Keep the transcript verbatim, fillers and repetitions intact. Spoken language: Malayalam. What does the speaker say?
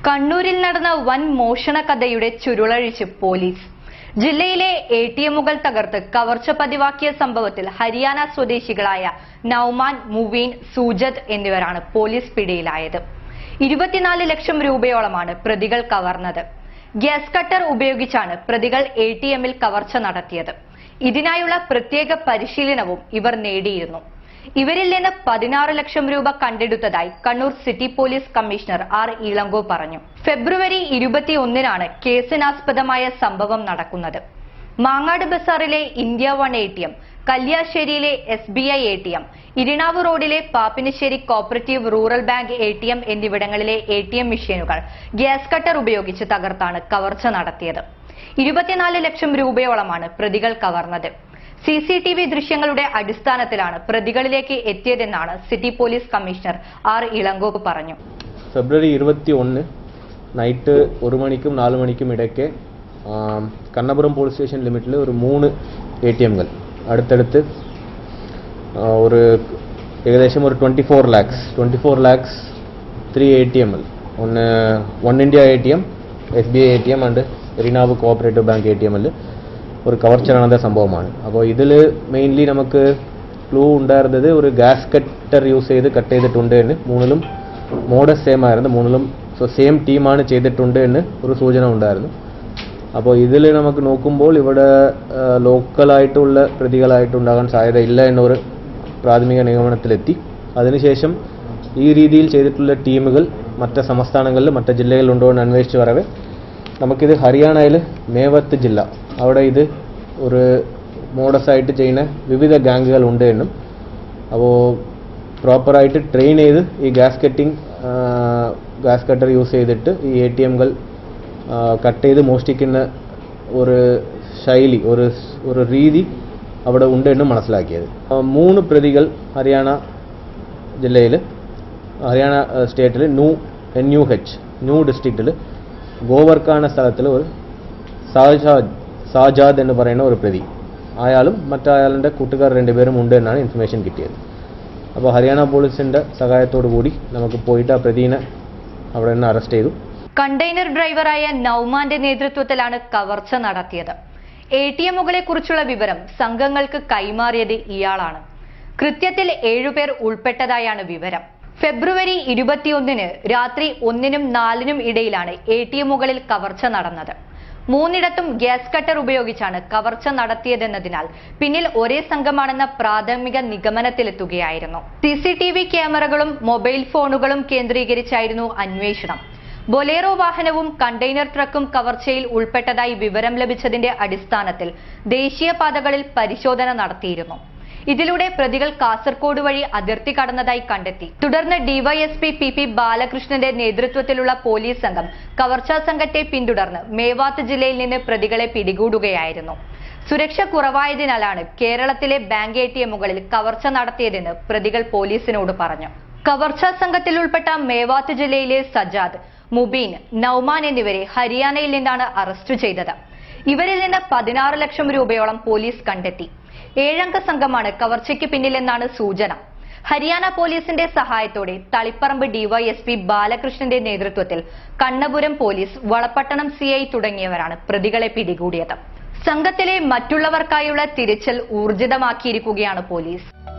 കണ്ണൂരിൽ നടന്ന വൻ മോഷണ കഥയുടെ ചുരുളഴിച്ച് പോലീസ്. ജില്ലയിലെ എ ടി എമ്മുകൾ തകർത്ത് കവർച്ച പതിവാക്കിയ സംഭവത്തിൽ ഹരിയാന സ്വദേശികളായ നൌമാൻ, മുവീൻ, സൂജത് എന്നിവരാണ് പോലീസ് പിടിയിലായത്. ഇരുപത്തിനാല് ലക്ഷം രൂപയോളമാണ് പ്രതികൾ കവർന്നത്. ഗ്യാസ് കട്ടർ ഉപയോഗിച്ചാണ് പ്രതികൾ എ ടി എമ്മിൽ കവർച്ച നടത്തിയത്. ഇതിനായുള്ള പ്രത്യേക പരിശീലനവും ഇവർ നേടിയിരുന്നു. ഇവരിൽ നിന്ന് പതിനാറ് ലക്ഷം രൂപ കണ്ടെടുത്തതായി Kannur city police commissioner R Ilango പറഞ്ഞു. ഫെബ്രുവരി ഇരുപത്തിയൊന്നിനാണ് കേസിനാസ്പദമായ സംഭവം നടക്കുന്നത്. മാങ്ങാട് ബസാറിലെ India one A T M, കല്യാശ്ശേരിയിലെ S B I A T M, Irinavu റോഡിലെ Pappinissery cooperative rural bank A T M എന്നിവിടങ്ങളിലെ എ ടി എം മെഷീനുകൾ ഗ്യാസ് കട്ടർ ഉപയോഗിച്ച് തകർത്താണ് കവർച്ച നടത്തിയത്. ഇരുപത്തിനാല് ലക്ഷം രൂപയോളമാണ് പ്രതികൾ കവർന്നത്. സി സി ടി വി ദൃശ്യങ്ങളുടെ അടിസ്ഥാനത്തിലാണ് പ്രതികളിലേക്ക് എത്തിയതെന്നാണ് city police commissioner R Ilango പറഞ്ഞു. ഫെബ്രുവരി ഇരുപത്തി ഒന്ന് നൈറ്റ് ഒരു മണിക്കും നാല് മണിക്കും ഇടയ്ക്ക് കണ്ണപുരം പോലീസ് സ്റ്റേഷൻ ലിമിറ്റിൽ ഒരു മൂന്ന് എ ടി എമ്മുകൾ അടുത്തടുത്ത് ഒരു ഏകദേശം ഒരു twenty four lakhs twenty four lakhs three A T എമ്മിൽ ഒന്ന് one India A T M, S B I A T M and Irinavu cooperative bank A T എമ്മിൽ ഒരു കവർച്ച നടന്ന സംഭവമാണ്. അപ്പോൾ ഇതിൽ മെയിൻലി നമുക്ക് ക്ലൂ ഉണ്ടായിരുന്നത് ഒരു ഗ്യാസ് കട്ടർ യൂസ് ചെയ്ത് കട്ട് ചെയ്തിട്ടുണ്ട് എന്ന്. മൂന്നിലും മോഡസ് സെയിം ആയിരുന്നു, മൂന്നിലും സോ സെയിം ടീമാണ് ചെയ്തിട്ടുണ്ട് എന്ന് ഒരു സൂചന ഉണ്ടായിരുന്നു. അപ്പോൾ ഇതിൽ നമുക്ക് നോക്കുമ്പോൾ ഇവിടെ ലോക്കലായിട്ടുള്ള പ്രതികളായിട്ടുണ്ടാകാൻ സാധ്യതയില്ല എന്നൊരു പ്രാഥമിക നിഗമനത്തിലെത്തി. അതിനുശേഷം ഈ രീതിയിൽ ചെയ്തിട്ടുള്ള ടീമുകൾ മറ്റ് സംസ്ഥാനങ്ങളിൽ മറ്റ് ജില്ലകളിലുണ്ടോ എന്ന് അന്വേഷിച്ച് വരവേ നമുക്കിത് ഹരിയാനയിൽ മേവത്ത് ജില്ല, അവിടെ ഇത് ഒരു മോഡസായിട്ട് ചെയ്യുന്ന വിവിധ ഗാംഗുകൾ ഉണ്ട് എന്നും, അപ്പോൾ പ്രോപ്പറായിട്ട് ട്രെയിൻ ചെയ്ത് ഈ gas cutting gas cutter use ചെയ്തിട്ട് ഈ എ ടി എമ്മുകൾ കട്ട് ചെയ്ത് മോഷ്ടിക്കുന്ന ഒരു ശൈലി, ഒരു ഒരു രീതി അവിടെ ഉണ്ട് എന്നും മനസ്സിലാക്കിയത്. മൂന്ന് പ്രതികൾ ഹരിയാന ജില്ലയിൽ, ഹരിയാന സ്റ്റേറ്റിൽ Nuh N U H Nuh ഡിസ്ട്രിക്റ്റിൽ ഗോവർക്കാന സ്ഥലത്തിൽ ഒരു സാജാദ് സാജാദ് എന്ന് പറയുന്ന ഒരു പ്രതി, അയാളും മറ്റയാളുടെ കൂട്ടുകാർ രണ്ടുപേരും ഉണ്ട് എന്നാണ് ഇൻഫർമേഷൻ കിട്ടിയത്. അപ്പോൾ ഹരിയാന പോലീസിന്റെ സഹായത്തോടു കൂടി നമുക്ക് പോയിട്ട് ആ പ്രതിനെ അവിടെ നിന്ന് അറസ്റ്റ് ചെയ്തു. കണ്ടെയ്നർ ഡ്രൈവറായ നൌമാന്റെ നേതൃത്വത്തിലാണ് കവർച്ച നടത്തിയത്. എ ടി എമ്മുകളെ കുറിച്ചുള്ള വിവരം സംഘങ്ങൾക്ക് കൈമാറിയത് ഇയാളാണ്. കൃത്യത്തിൽ ഏഴുപേർ ഉൾപ്പെട്ടതായാണ് വിവരം. ഫെബ്രുവരി ഇരുപത്തിയൊന്നിന് രാത്രി ഒന്നിനും നാലിനും ഇടയിലാണ് എ ടി എമ്മുകളിൽ കവർച്ച നടന്നത്. മൂന്നിടത്തും ഗ്യാസ് കട്ടർ ഉപയോഗിച്ചാണ് കവർച്ച നടത്തിയതെന്നതിനാൽ പിന്നിൽ ഒരേ സംഘമാണെന്ന പ്രാഥമിക നിഗമനത്തിലെത്തുകയായിരുന്നു. സി സി ടി വി ക്യാമറകളും മൊബൈൽ ഫോണുകളും കേന്ദ്രീകരിച്ചായിരുന്നു അന്വേഷണം. ബൊലേറോ വാഹനവും കണ്ടെയ്നർ ട്രക്കും കവർച്ചയിൽ ഉൾപ്പെട്ടതായി വിവരം ലഭിച്ചതിന്റെ അടിസ്ഥാനത്തിൽ ദേശീയപാതകളിൽ പരിശോധന നടത്തിയിരുന്നു. ഇതിലൂടെ പ്രതികൾ കാസർകോട് വഴി അതിർത്തി കടന്നതായി കണ്ടെത്തി. തുടർന്ന് ഡിവൈഎസ്പി പി പി ബാലകൃഷ്ണന്റെ നേതൃത്വത്തിലുള്ള പോലീസ് സംഘം കവർച്ചാ സംഘത്തെ പിന്തുടർന്ന് മേവാത്ത് ജില്ലയിൽ നിന്ന് പ്രതികളെ പിടികൂടുകയായിരുന്നു. സുരക്ഷ കുറവായതിനാലാണ് കേരളത്തിലെ ബാങ്ക് എ ടി എമ്മുകളിൽ കവർച്ച നടത്തിയതെന്ന് പ്രതികൾ പോലീസിനോട് പറഞ്ഞു. കവർച്ചാ സംഘത്തിൽ ഉൾപ്പെട്ട മേവാത്ത് ജില്ലയിലെ സജാദ്, മുബീൻ, നൌമാൻ എന്നിവരെ ഹരിയാനയിൽ നിന്നാണ് അറസ്റ്റ് ചെയ്തത്. ഇവരിൽ നിന്ന് പതിനാറ് ലക്ഷം രൂപയോളം പോലീസ് കണ്ടെത്തി. ഏഴംഗ സംഘമാണ് കവർച്ചയ്ക്ക് പിന്നിലെന്നാണ് സൂചന. ഹരിയാന പോലീസിന്റെ സഹായത്തോടെ തളിപ്പറമ്പ് ഡിവൈഎസ്പി ബാലകൃഷ്ണന്റെ നേതൃത്വത്തിൽ Kannapuram police, Valapattanam C I തുടങ്ങിയവരാണ് പ്രതികളെ പിടികൂടിയത്. സംഘത്തിലെ മറ്റുള്ളവർക്കായുള്ള തിരച്ചിൽ ഊർജിതമാക്കിയിരിക്കുകയാണ് പോലീസ്.